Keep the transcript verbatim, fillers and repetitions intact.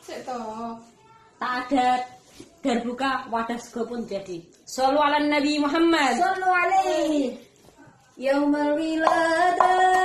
Sik to. Tak ada darbuka wadah sego pun jadi. Shallu ala Nabi Muhammad. Sallu alaihi. Yaumal wiladah